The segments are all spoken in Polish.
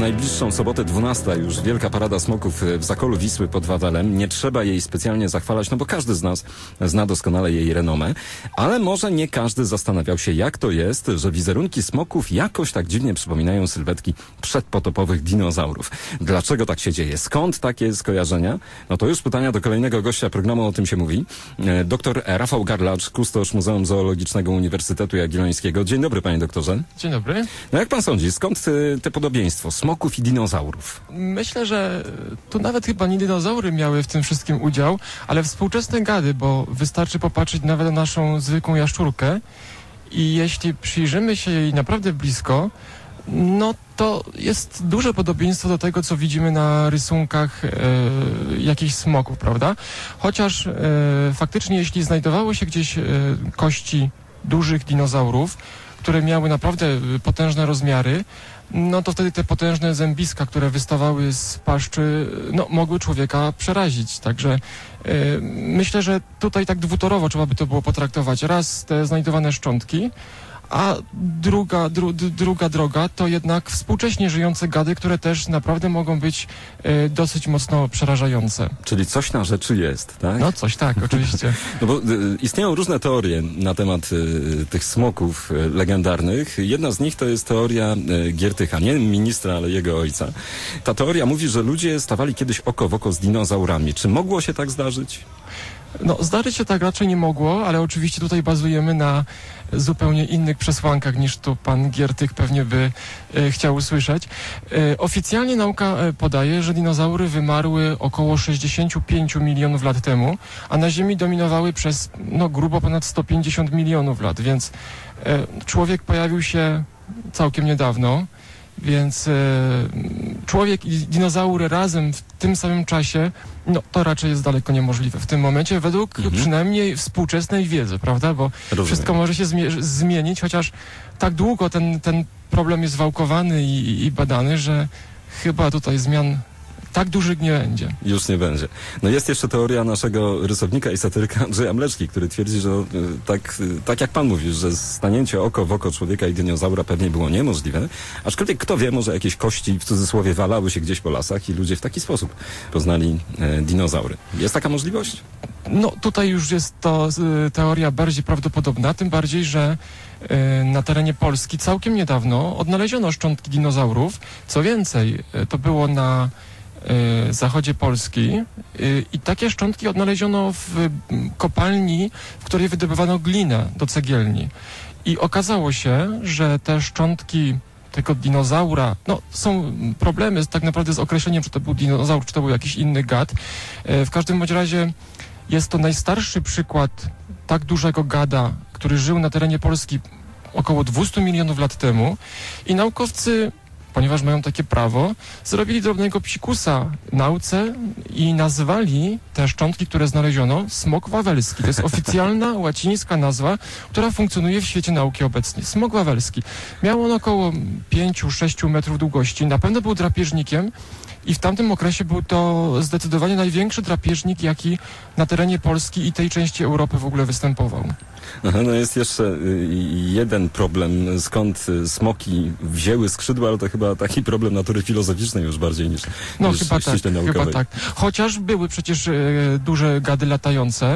najbliższą sobotę 12 już wielka parada smoków w Zakolu Wisły pod Wawelem. Nie trzeba jej specjalnie zachwalać, no bo każdy z nas zna doskonale jej renomę. Ale może nie każdy zastanawiał się, jak to jest, że wizerunki smoków jakoś tak dziwnie przypominają sylwetki przedpotopowych dinozaurów. Dlaczego tak się dzieje? Skąd takie skojarzenia? No to już pytania do kolejnego gościa programu O tym się mówi. Doktor Rafał Garlacz, kustosz Muzeum Zoologicznego Uniwersytetu Jagiellońskiego. Dzień dobry, panie doktorze. Dzień dobry. No jak pan sądzi, skąd te podobieństwo smoków i dinozaurów? Myślę, że tu nawet chyba nie dinozaury miały w tym wszystkim udział, ale współczesne gady, bo wystarczy popatrzeć nawet na naszą zwykłą jaszczurkę i jeśli przyjrzymy się jej naprawdę blisko, no to jest duże podobieństwo do tego, co widzimy na rysunkach jakichś smoków, prawda? Chociaż faktycznie jeśli znajdowały się gdzieś kości dużych dinozaurów, które miały naprawdę potężne rozmiary, no to wtedy te potężne zębiska, które wystawały z paszczy, no, mogły człowieka przerazić. Także myślę, że tutaj tak dwutorowo trzeba by to było potraktować. Raz te znajdowane szczątki, a druga droga to jednak współcześnie żyjące gady, które też naprawdę mogą być dosyć mocno przerażające. Czyli coś na rzeczy jest, tak? No coś tak, oczywiście. No bo istnieją różne teorie na temat tych smoków legendarnych. Jedna z nich to jest teoria Giertycha, nie ministra, ale jego ojca. Ta teoria mówi, że ludzie stawali kiedyś oko w oko z dinozaurami. Czy mogło się tak zdarzyć? No, zdarzyć się tak raczej nie mogło, ale oczywiście tutaj bazujemy na zupełnie innych przesłankach niż tu pan Giertych pewnie by chciał usłyszeć. Oficjalnie nauka podaje, że dinozaury wymarły około 65 milionów lat temu, a na Ziemi dominowały przez grubo ponad 150 milionów lat, więc człowiek pojawił się całkiem niedawno. Więc człowiek i dinozaury razem w tym samym czasie, no to raczej jest daleko niemożliwe w tym momencie, według przynajmniej współczesnej wiedzy, prawda? Bo wszystko może się zmienić, chociaż tak długo ten problem jest wałkowany i badany, że chyba tutaj zmian tak dużych nie będzie. Już nie będzie. No jest jeszcze teoria naszego rysownika i satyryka Andrzeja Mleczki, który twierdzi, że tak jak pan mówisz, że stanięcie oko w oko człowieka i dinozaura pewnie było niemożliwe, aczkolwiek kto wie, może jakieś kości w cudzysłowie walały się gdzieś po lasach i ludzie w taki sposób poznali dinozaury. Jest taka możliwość? No tutaj już jest to teoria bardziej prawdopodobna, tym bardziej, że na terenie Polski całkiem niedawno odnaleziono szczątki dinozaurów. Co więcej, to było na zachodzie Polski i takie szczątki odnaleziono w kopalni, w której wydobywano glinę do cegielni. I okazało się, że te szczątki tego dinozaura, są problemy tak naprawdę z określeniem, czy to był dinozaur, czy to był jakiś inny gad. W każdym bądź razie jest to najstarszy przykład tak dużego gada, który żył na terenie Polski około 200 milionów lat temu i naukowcy, ponieważ mają takie prawo, zrobili drobnego psikusa nauce i nazwali te szczątki, które znaleziono, smok wawelski. To jest oficjalna łacińska nazwa, która funkcjonuje w świecie nauki obecnie. Smok wawelski. Miał on około 5-6 metrów długości. Na pewno był drapieżnikiem i w tamtym okresie był to zdecydowanie największy drapieżnik, jaki na terenie Polski i tej części Europy w ogóle występował. Aha, no jest jeszcze jeden problem, skąd smoki wzięły skrzydła, ale to chyba taki problem natury filozoficznej już bardziej niż ściśle naukowej. Chyba tak. Chociaż były przecież duże gady latające,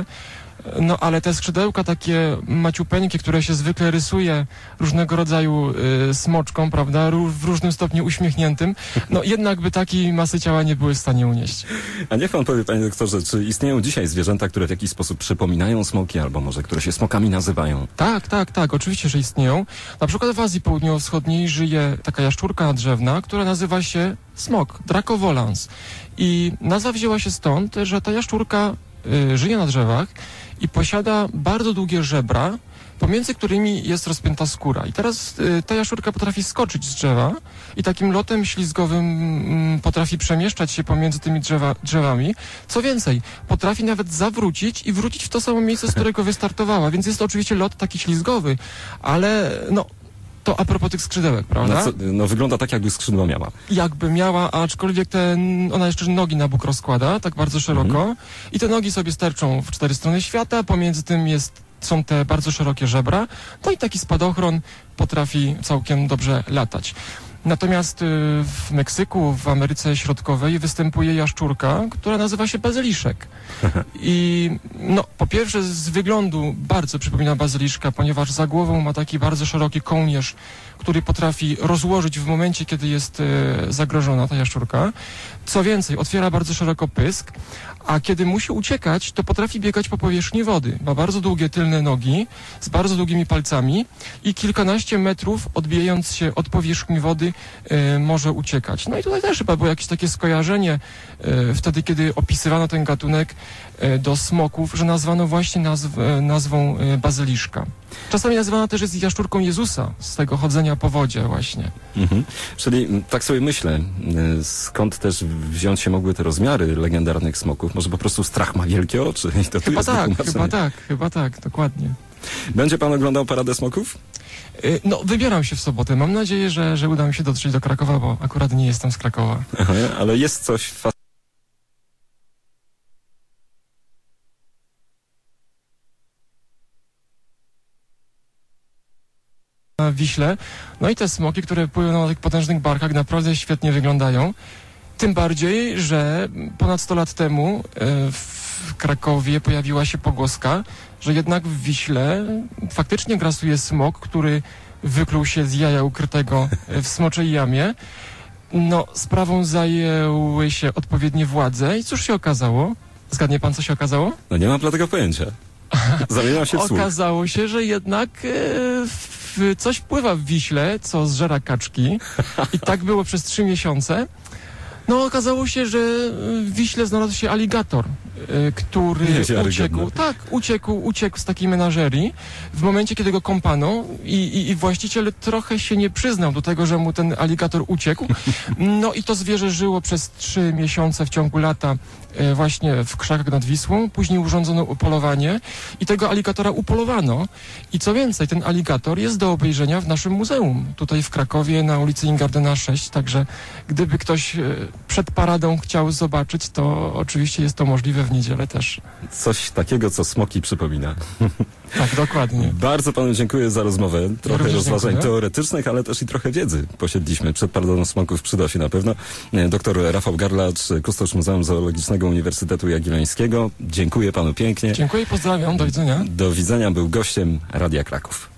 ale te skrzydełka takie maciupeńkie, które się zwykle rysuje różnego rodzaju smoczką, prawda, w różnym stopniu uśmiechniętym, jednak by takiej masy ciała nie były w stanie unieść. A niech pan powie, panie doktorze, czy istnieją dzisiaj zwierzęta, które w jakiś sposób przypominają smoki, albo może które się smokami nazywają? Tak, oczywiście, że istnieją. Na przykład w Azji Południowo-Wschodniej żyje taka jaszczurka drzewna, która nazywa się smok, Draco volans. I nazwa wzięła się stąd, że ta jaszczurka żyje na drzewach i posiada bardzo długie żebra, pomiędzy którymi jest rozpięta skóra. I teraz ta jaszczurka potrafi skoczyć z drzewa i takim lotem ślizgowym potrafi przemieszczać się pomiędzy tymi drzewami. Co więcej, potrafi nawet zawrócić i wrócić w to samo miejsce, z którego wystartowała. Więc jest to oczywiście lot taki ślizgowy, ale to a propos tych skrzydełek, prawda? Wygląda tak, jakby skrzydła miała. Jakby miała, aczkolwiek ona jeszcze nogi na bok rozkłada, tak bardzo szeroko. I te nogi sobie sterczą w 4 strony świata, pomiędzy tym są te bardzo szerokie żebra, i taki spadochron potrafi całkiem dobrze latać. Natomiast w Meksyku, w Ameryce Środkowej występuje jaszczurka, która nazywa się bazyliszek. I no, po pierwsze z wyglądu bardzo przypomina bazyliszka, ponieważ za głową ma taki bardzo szeroki kołnierz, który potrafi rozłożyć w momencie, kiedy jest zagrożona ta jaszczurka. Co więcej, otwiera bardzo szeroko pysk, a kiedy musi uciekać, to potrafi biegać po powierzchni wody. Ma bardzo długie tylne nogi z bardzo długimi palcami i kilkanaście metrów, odbijając się od powierzchni wody, może uciekać. No i tutaj też chyba było jakieś takie skojarzenie wtedy, kiedy opisywano ten gatunek do smoków, że nazwano właśnie nazwą bazyliszka. Czasami nazywana też jest jaszczurką Jezusa, z tego chodzenia po wodzie właśnie. Czyli tak sobie myślę, skąd też wziąć się mogły te rozmiary legendarnych smoków? Może po prostu strach ma wielkie oczy? I to Chyba tak, dokładnie. Będzie pan oglądał Paradę Smoków? No, wybieram się w sobotę. Mam nadzieję, że uda mi się dotrzeć do Krakowa, bo akurat nie jestem z Krakowa. Aha, ale jest coś na Wiśle. No i te smoki, które płyną na tych potężnych barkach, naprawdę świetnie wyglądają. Tym bardziej, że ponad 100 lat temu w Krakowie pojawiła się pogłoska, że jednak w Wiśle faktycznie grasuje smok, który wykluł się z jaja ukrytego w Smoczej Jamie. No, sprawą zajęły się odpowiednie władze i cóż się okazało? Zgadnie pan, co się okazało? No nie mam dla tego pojęcia. Zamieniam się w słuch. Okazało się, że jednak coś pływa w Wiśle, co zżera kaczki. I tak było przez 3 miesiące. No, okazało się, że w Wiśle znalazł się aligator, który uciekł z takiej menażerii w momencie, kiedy go kąpano i właściciel trochę się nie przyznał do tego, że mu ten aligator uciekł. No i to zwierzę żyło przez 3 miesiące w ciągu lata właśnie w krzakach nad Wisłą. Później urządzono upolowanie i tego aligatora upolowano. I co więcej, ten aligator jest do obejrzenia w naszym muzeum, tutaj w Krakowie na ulicy Ingardena 6, także gdyby ktoś przed paradą chciał zobaczyć, to oczywiście jest to możliwe w niedzielę też. Coś takiego, co smoki przypomina. Tak, dokładnie. Bardzo panu dziękuję za rozmowę. Trochę rozważań teoretycznych, ale też i trochę wiedzy posiedliśmy przed Paradą Smoków. Przyda się na pewno. Doktor Rafał Garlacz, kustosz Muzeum Zoologicznego Uniwersytetu Jagiellońskiego. Dziękuję panu pięknie. Dziękuję i pozdrawiam. Do widzenia. Do widzenia. Był gościem Radia Kraków.